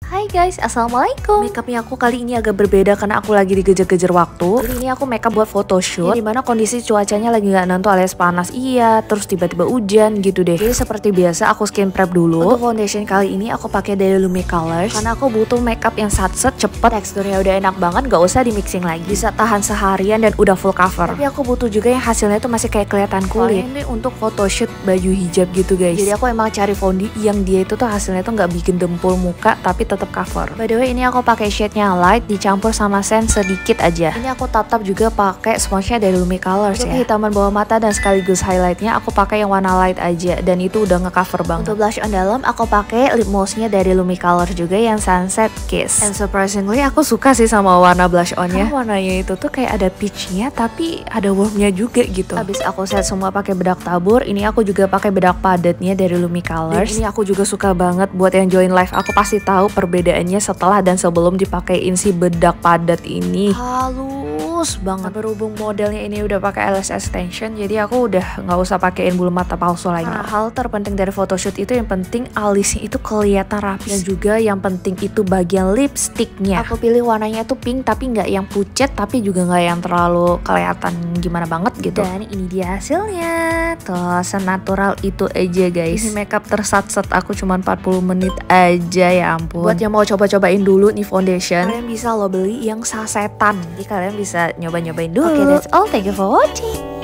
Hai guys, assalamualaikum. Makeupnya aku kali ini agak berbeda karena aku lagi digejar-gejar waktu. Kali ini aku makeup buat photoshoot, dimana kondisi cuacanya lagi nggak nentu alias panas iya, terus tiba-tiba hujan gitu deh. Jadi seperti biasa aku skin prep dulu. Untuk foundation kali ini aku pakai dari Lumi Colors karena aku butuh makeup yang satset, cepet, teksturnya udah enak banget, nggak usah di mixing lagi, bisa tahan seharian dan udah full cover. Tapi aku butuh juga yang hasilnya tuh masih kayak kelihatan kulit. Ini untuk photoshoot baju hijab gitu guys. Jadi aku emang cari foundation yang dia itu tuh hasilnya tuh nggak bikin dempul muka tapi tetap cover. By the way, ini aku pakai shade-nya light dicampur sama sand sedikit aja. Ini aku tap-tap juga pakai sponge-nya dari Lumi Colors ya. Untuk hitaman bawah mata dan sekaligus highlight-nya aku pakai yang warna light aja dan itu udah nge-cover banget. Untuk blush on dalam aku pakai lip mousse-nya dari Lumi Colors juga yang Sunset Kiss. And surprisingly aku suka sih sama warna blush on-nya. Warnanya itu tuh kayak ada peach-nya tapi ada warm-nya juga gitu. Habis aku set semua pakai bedak tabur, ini aku juga pakai bedak padatnya dari Lumi Colors. Dan ini aku juga suka banget, buat yang join live aku pasti tahu perbedaannya setelah dan sebelum dipakein si bedak padat ini. Halus banget. Berhubung modelnya ini udah pakai eyelash extension, jadi aku udah nggak usah pakein bulu mata palsu lagi. Karena hal terpenting dari photoshoot itu yang penting alisnya itu kelihatan rapi dan juga yang penting itu bagian lipsticknya. Aku pilih warnanya tuh pink tapi nggak yang pucet tapi juga nggak yang terlalu kelihatan gimana banget gitu. Dan ini dia hasilnya. Tuh senatural itu aja guys. Ini makeup tersat-set aku cuma 40 menit aja ya ampun. Buat yang mau coba-cobain dulu nih foundation, kalian bisa lo beli yang sasetan. Jadi kalian bisa nyoba-nyobain dulu. Okay, that's all. Thank you for watching.